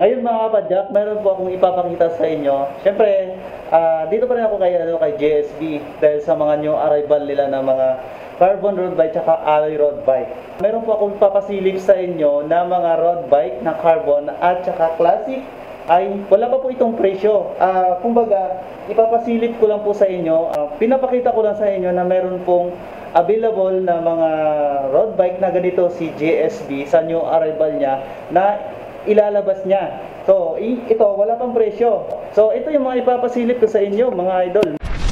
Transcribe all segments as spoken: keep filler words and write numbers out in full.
Ayun mga kapadyak, meron po akong ipapakita sa inyo. Siyempre, ah, dito pa rin ako kay, ano, kay J S B dahil sa mga new arrival nila ng mga carbon road bike at alloy road bike. Meron po akong ipapasilip sa inyo na mga road bike na carbon at saka classic ay wala pa po itong presyo. Ah, kumbaga, ipapasilip ko lang po sa inyo. Ah, pinapakita ko lang sa inyo na meron pong available na mga road bike na ganito si J S B sa new arrival niya na ilalabas niya. So, ito, wala pang presyo. So, ito yung mga ipapasilip ko sa inyo, mga idol.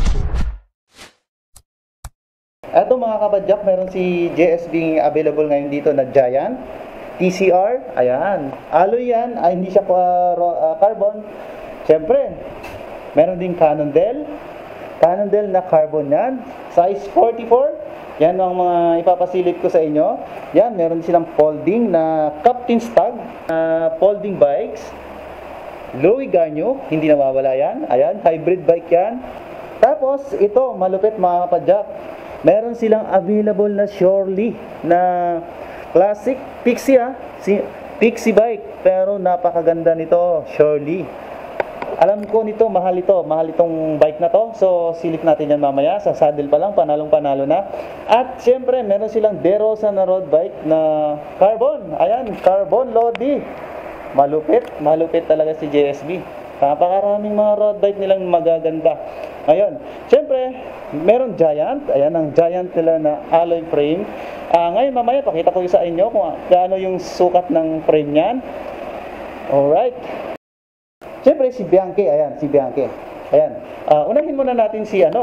Ito mga kapadyak, meron si J S B available ngayon dito na Giant T C R. Ayan. Alloy yan. Ay, hindi siya uh, carbon. Siyempre, meron din Cannondale. Cannondale na carbon yan. Size forty-four. Yan ang mga ipapasilip ko sa inyo. Yan, meron silang folding na Captain's Tag, uh, folding bikes. Louis Garnio, hindi nawawala yan. Ayan, hybrid bike yan. Tapos, ito, malupit mga kapadyak. Meron silang available na Surely na classic Pixie ha. Si, Pixie bike. Pero napakaganda nito, Surely. Alam ko nito, mahal ito, mahal itong bike na to. So, silip natin yan mamaya. Sa saddle pa lang, panalong panalo na. At, syempre, meron silang De Rosa na road bike na carbon. Ayan, carbon Lodi. Malupit, malupit talaga si J S B. Napakaraming mga road bike nilang magaganda. Ngayon, syempre, meron Giant. Ayan, ang Giant nila na alloy frame. Uh, ngayon, mamaya, pakita ko sa inyo kung gaano yung sukat ng frame niyan. Alright. Siyempre si Bianchi, ayan, si Bianchi. Ayan. Uh, unahin muna natin si ano.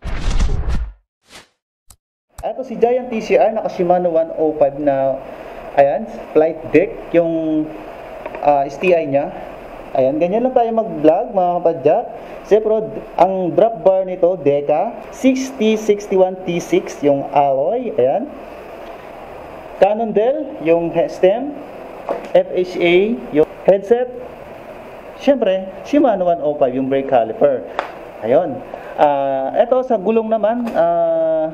Ito si Giant T C R, naka Shimano one oh five na, ayan, flight deck, yung uh, S T I niya. Ayan, ganyan lang tayo mag-vlog mga kapadyak. Siyempre, ang drop bar nito, Deca, sixty sixty-one T six, yung alloy, ayan. Cannondale, yung stem, F H A, yung headset. Siyempre, Shimano one oh five yung brake caliper. Ayun. Uh, ito sa gulong naman, uh,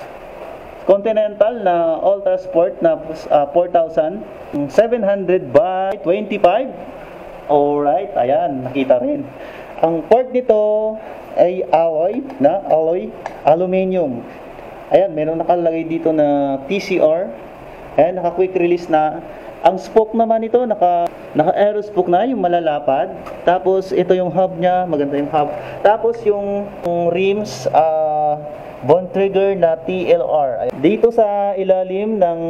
Continental na Ultra Sport na uh, four thousand seven hundred by twenty-five. Alright, ayan, nakita rin. Ang port nito ay alloy na alloy aluminum. Ayan, meron nakalagay dito na T C R. Ayan, naka quick release na. Ang spoke naman ito, naka, naka aero spoke na, yung malalapad. Tapos, ito yung hub niya, maganda yung hub. Tapos, yung, yung rims, uh, Bond Trigger na T L R. Dito sa ilalim ng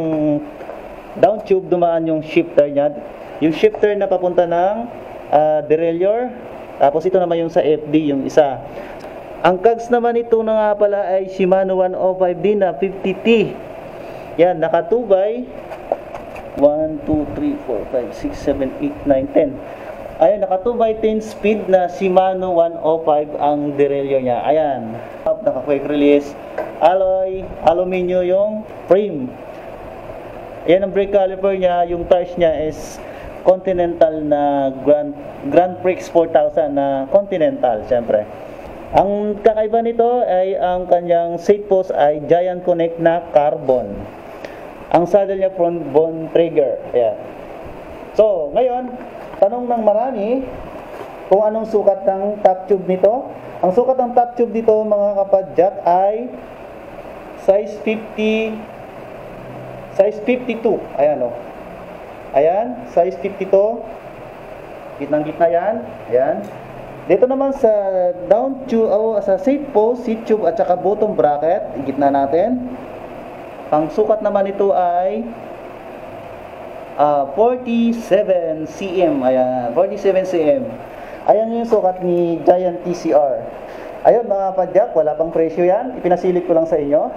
down tube, dumaan yung shifter niya. Yung shifter na papunta ng uh, derailleur. Tapos, ito naman yung sa F D, yung isa. Ang cogs naman ito na nga pala ay Shimano one oh five din na fifty T. Yan, naka two by one, two, three, four, five, six, seven, eight, nine, ten. Ayan, naka two by ten speed na Shimano one oh five ang derailleur niya. Ayan, naka quick release, alloy, aluminum yung frame. Ayan ang brake caliper niya, yung tires niya is Continental na Grand, Grand Prix four thousand na Continental, syempre. Ang kakaiba nito ay ang kanyang seat post ay Giant Connect na carbon. Ang saddle niya front Bond Trigger. Ayan. So, ngayon, tanong ng marami kung anong sukat ng top tube nito. Ang sukat ng top tube dito, mga kapadyak, ay size fifty, size fifty-two. Ayan o. Oh. Ayan, size fifty-two. Gitnang-gitna yan. Ayan. Dito naman sa down tube, oh, sa seat post, seat tube at saka bottom bracket, gitna natin. Ang sukat naman ito ay uh, forty-seven centimeters. Ayan, forty-seven centimeters. Ayan yung sukat ni Giant T C R. Ayun mga padyak, wala pang presyo yan. Ipinasilip ko lang sa inyo.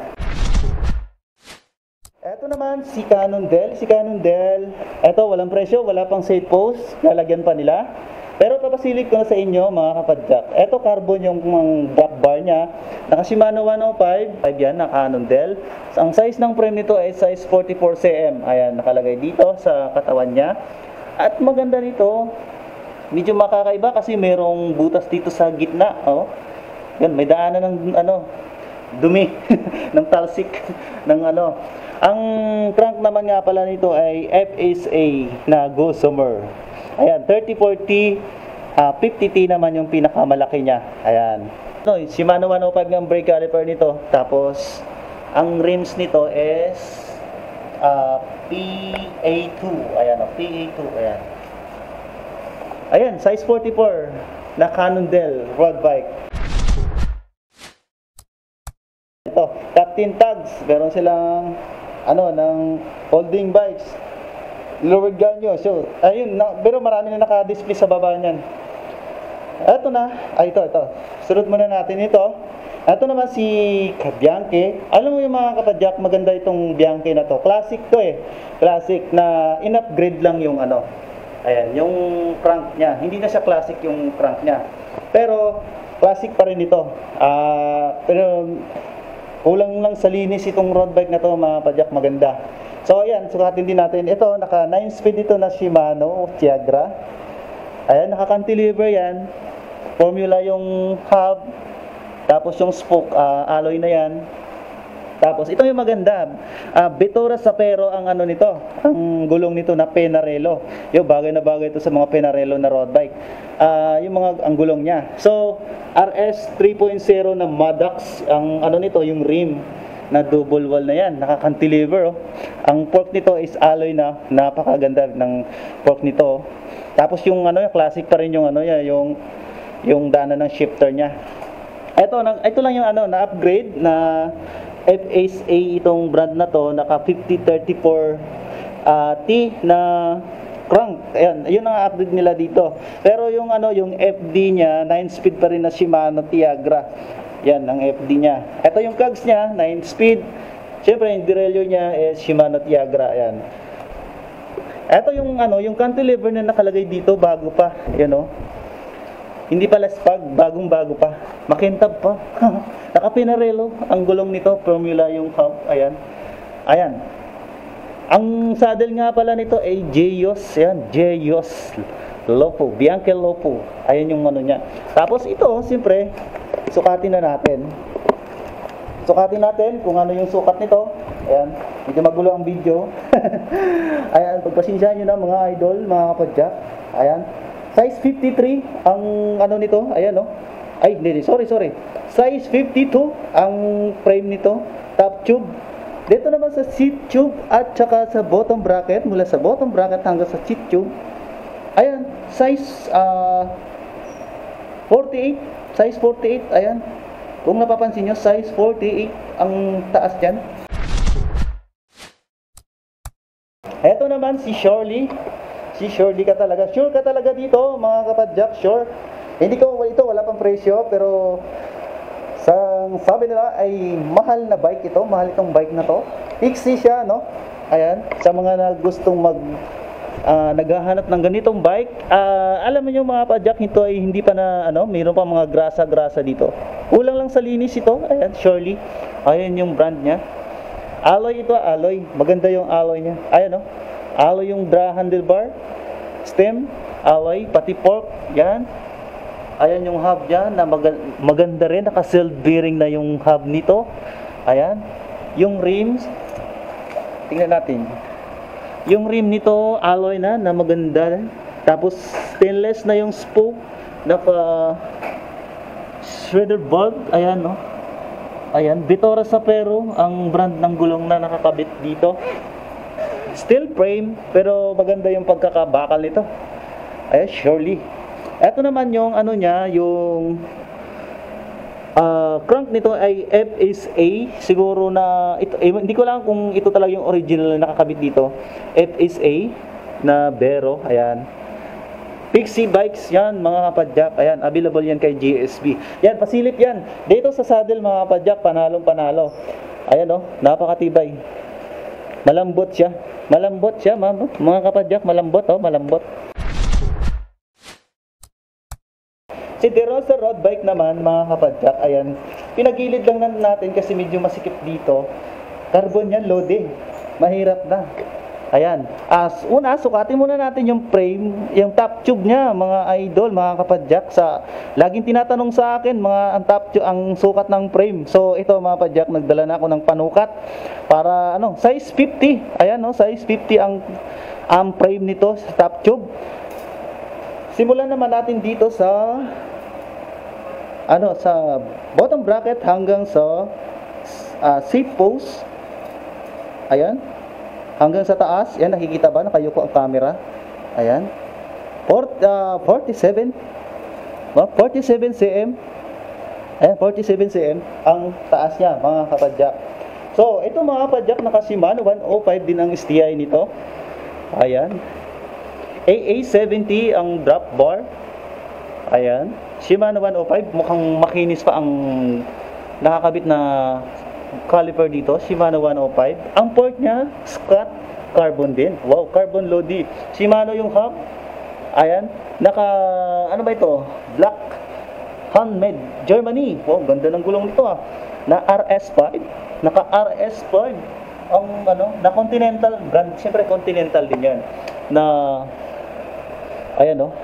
Ito naman si Cannondale. Si Cannondale, ito walang presyo, wala pang seat post. Lalagyan pa nila. Pero papasilip ko na sa inyo mga kapadyak. Ito carbon yung drop bar niya. Naka Shimano one oh five. Ayan, naka Cannondale. Ang size ng frame nito ay size forty-four centimeters. Ayan, nakalagay dito sa katawan niya. At maganda nito, medyo makakaiba kasi merong butas dito sa gitna. Oh. Yan, may daanan ng ano, dumi ng talsik ng ano. Ang trunk naman nga pala nito ay F S A na Gossamer. Ayan, thirty forty, uh, fifty T naman yung pinakamalaki niya. Ayan. No, Shimano one oh five ng brake caliper nito. Tapos, ang rims nito is uh, P A two. Ayan, oh, P A two. Ayan. Ayan, size forty-four na Cannondale road bike. Ito, Captain Tags. Meron silang ano, ng holding bikes. Lowered ganyo. So, ayun, na, pero marami na naka-display sa baba niyan. Ito na. Ay, ito, ito. Sunod muna natin ito. Ito naman si Bianchi. Alam mo yung mga kapadyak, maganda itong Bianchi na to. Classic to eh. Classic na in-upgrade lang yung ano. Ayan, yung crank niya. Hindi na siya classic yung crank niya. Pero, classic pa rin ito. Uh, pero, kulang lang sa linis itong road bike na to, mga kapadyak, maganda. So, ayan, sukatin din natin. Ito, naka nine speed ito na Shimano Tiagra. Ayan, naka-cantilever yan. Formula yung hub. Tapos yung spoke, uh, alloy na yan. Tapos, ito yung maganda. Uh, Vittora Sapero ang ano nito. Ang gulong nito na Penarello. Yung bagay na bagay ito sa mga Penarello na road bike. Uh, yung mga, ang gulong niya. So, R S three point oh na Maddox. Ang ano nito, yung rim na double wall na yan, naka-cantilever. Oh. Ang fork nito is alloy na, napakaganda ng fork nito. Tapos yung ano, classic pa rin yung ano, yung yung daanan ng shifter niya. Ito, ito lang yung ano, na-upgrade na F S A itong brand na to, naka fifty thirty-four uh, T na crank. Ayan, yun ang upgrade nila dito. Pero yung ano, yung F D niya, nine speed pa rin na Shimano Tiagra. Yan, ang F D niya. Ito yung cogs niya, nine speed. Siyempre, yung derailleur niya is Shimano Tiagra. Ayan. Ito yung, ano, yung cantilever na nakalagay dito, bago pa. Yan, o. Hindi pala spag, bagong-bago pa. Makintab pa. Naka-Pinarello. Ang gulong nito, formula yung hub. Ayan. Ayan. Ang saddle nga pala nito ay Jeyos. Ayan, Jeyos Lopo. Bianchi Lopo. Ayan yung ano niya. Tapos ito, siyempre, sukatin na natin. Sukatin natin kung ano yung sukat nito. Ayan, medyo magulo ang video. Ayan, pagpasensyahan nyo na mga idol, mga kapadyak. Ayan, size fifty-three ang ano nito. Ayan, no. Ay, hindi, sorry, sorry. Size fifty-two ang frame nito. Top tube. Dito naman sa seat tube at saka sa bottom bracket. Mula sa bottom bracket hanggang sa seat tube. Ayan, size uh, forty-eight. Size forty-eight, ayan. Kung napapansin nyo, size forty-eight ang taas dyan. Eto naman si Shirley. Si Shirley ka talaga. Sure ka talaga dito, mga kapadyak, sure. Hindi ko, ito wala pang presyo, pero sa sabi nila ay mahal na bike ito. Mahal itong bike na to. Pixie siya, no? Ayan, sa mga na gustong mag Uh, naghahanap ng ganitong bike, uh, alam niyo mga padyak, ito ay hindi pa na ano, mayroon pa mga grasa-grasa dito. Kulang lang sa linis ito. Ayan, Shirley. Ayan yung brand niya. Alloy ito, alloy. Maganda yung alloy niya. Ayan, no? Alloy yung dra handlebar, stem, alloy, pati fork. Yan. Ayan yung hub niya na mag maganda rin, naka-sealed bearing na yung hub nito. Ayan. Yung rims. Tingnan natin. Yung rim nito, alloy na, na maganda. Tapos, stainless na yung spoke. Naka shredder bolt. Ayan, no? Ayan, Vittora Sapero, ang brand ng gulong na nakakabit dito. Steel frame, pero maganda yung pagkakabakal nito. Ayan, surely. Ito naman yung, ano niya, yung Uh, crank nito ay F S A, siguro na ito, eh, hindi ko lang kung ito talaga yung original na nakakabit dito. F S A na Vero, ayan. Pixie bikes yan, mga kapadyak. Ayan, available yan kay G S B. Yan, pasilip yan. Dito sa saddle, mga kapadyak, panalong panalo. Ayan, oh, napakatibay. Malambot siya. Malambot siya, mga kapadyak, malambot, oh, malambot. Si DeRosa road bike naman, mga kapadyak, ayan, pinagilid lang natin kasi medyo masikip dito. Carbon yan, loading. Mahirap na. Ayan. As una, sukatin muna natin yung frame, yung top tube niya, mga idol, mga kapadyak. Sa, laging tinatanong sa akin, mga ang top tube, ang sukat ng frame. So, ito mga kapadyak, nagdala na ako ng panukat para, ano, size fifty. Ayan, no, size fifty ang, ang frame nito sa top tube. simulan naman natin dito sa ano, sa bottom bracket hanggang sa uh, seat post. Ayan. Hanggang sa taas. Yan, nakikita ba? Nakayuko ang camera. Ayan. forty-seven forty-seven centimeters. Ayan, forty-seven centimeters ang taas niya, mga kapadyak. So, ito mga kapadyak, naka Shimano one oh five din ang S T I nito. Ayan. A A seventy ang drop bar. Ayan. Shimano one oh five, mukhang makinis pa ang nakakabit na caliper dito. Shimano one oh five. Ang port niya, Scott carbon din. Wow, carbon Lodi. Shimano yung hub. Ayan. Naka, ano ba ito? Black handmade Germany. Wow, ganda ng gulong nito ah. Na R S five. Naka R S five. Ang ano, na Continental brand. Siyempre Continental din yan. Na, ayan oh.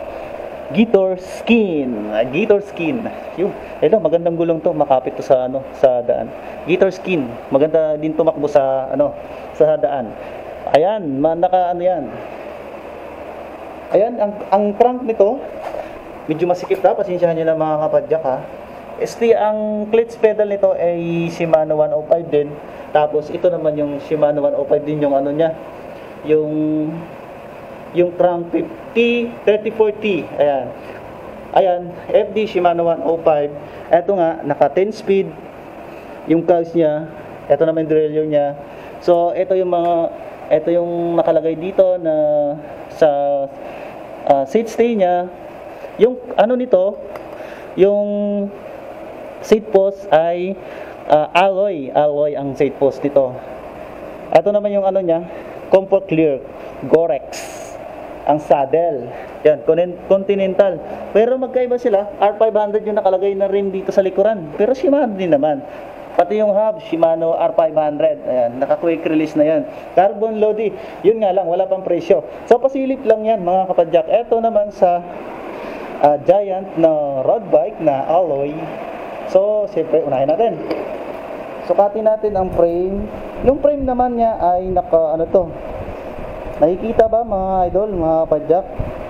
Gator Skin. Gator Skin. Yung, ito magandang gulong to, makapit to sa ano, sa daan. Gator Skin. Maganda din tumakbo sa ano, sa daan. Ayan, naka ano yan. Ayan, ang ang trunk nito medyo masikip na, pasensyahan niyo na mga kapadyak ha. S T ang clutch pedal nito ay Shimano one oh five din. Tapos ito naman yung Shimano one oh five din yung ano niya. Yung yung trunk fifty thirty-four T. Ayan. Ayan, F D Shimano one oh five. Ito nga naka ten speed yung cogs niya. Ito naman yung derailleur niya. So ito yung mga ito yung nakalagay dito na sa uh, seat stay niya. Yung ano nito, yung seat post ay uh, alloy, alloy ang seat post nito. Ito naman yung ano niya, Comfort Clear Gorex ang saddle. Yan, Continental. Pero magkaiba sila. R five hundred yung nakalagay na rim dito sa likuran. Pero Shimano din naman. Pati yung hub, Shimano R five hundred. Ayan, naka-quick release na yan. Carbon Lodi. Yun nga lang, wala pang presyo. So, pasilip lang yan, mga kapadyak. Ito naman sa uh, Giant na road bike na alloy. So, siyempre, unahin natin. Sukatin natin ang frame. Yung frame naman niya ay naka, ano to. Nakikita ba, mga idol, mga kapadyak?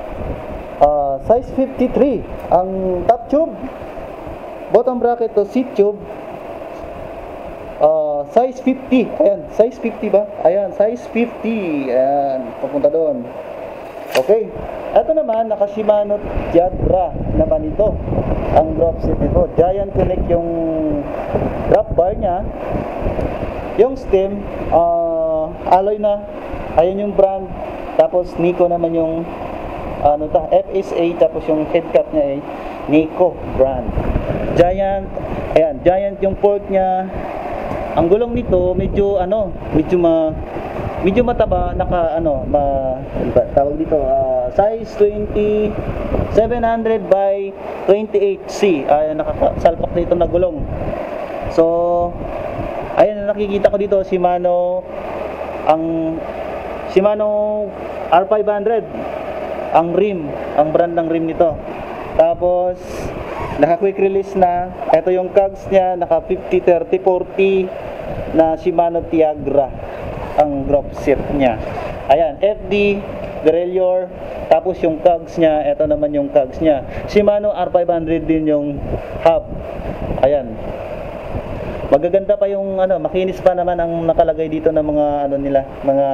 Uh, size fifty-three. Ang top tube. Bottom bracket to seat tube. Uh, size fifty. Ayan, size fifty ba? Ayan, size fifty. Ayan, papunta doon. Okay. Ito naman, naka Shimano Tiagra naman ito. Ang drop set nito. Giant Connect yung drop bar niya. Yung stem, uh, alloy na. Ayan yung brand. Tapos Nico naman yung ano ta, F S A. Tapos yung head cap niya ay Nico brand. Giant. Ayan, Giant yung port niya. Ang gulong nito medyo ano, medyo ma medyo mataba, naka ano, ma ano ba tawag dito, uh, size twenty seven hundred by twenty-eight C. Ay nakasalpak dito na gulong. So ayun, nakikita ko dito Shimano ang Shimano R five hundred ang rim, ang brand ng rim nito. Tapos naka quick release na. Ito yung cogs niya, naka fifty thirty forty na Shimano Tiagra ang drop set niya. Ayan, F D derailleur. Tapos yung cogs niya, ito naman yung cogs niya. Shimano R five hundred din yung hub. Ayan. Magaganda pa yung ano, makinis pa naman ang nakalagay dito ng mga ano nila, mga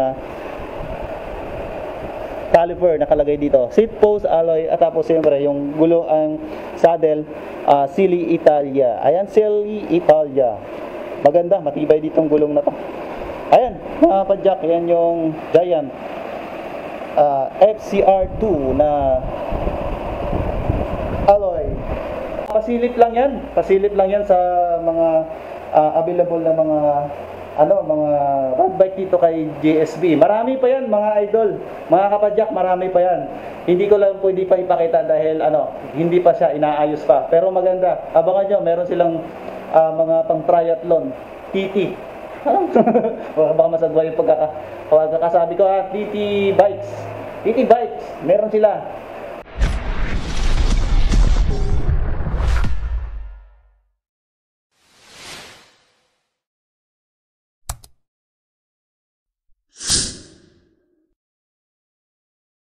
caliper nakalagay dito. Seat post alloy at tapos siyempre yung gulo ang saddle uh, Silly Italia. Ayan, Silly Italia. Maganda, matibay dito ang gulong na to. Ayan, mga padyak, yan yung Giant uh, F C R two na alloy. Pasilip lang yan. Pasilip lang yan sa mga uh, available na mga ano, mga road bike dito kay J S B. Marami pa yan, mga idol. Mga kapadyak, marami pa yan. Hindi ko lang pwede pa ipakita dahil ano, hindi pa siya inaayos pa. Pero maganda. Abangan nyo, meron silang uh, mga pang triathlon. T T. Baka masagwa yung pagkaka, pagkakasabi ko ha. T T bikes. T T bikes. Meron sila.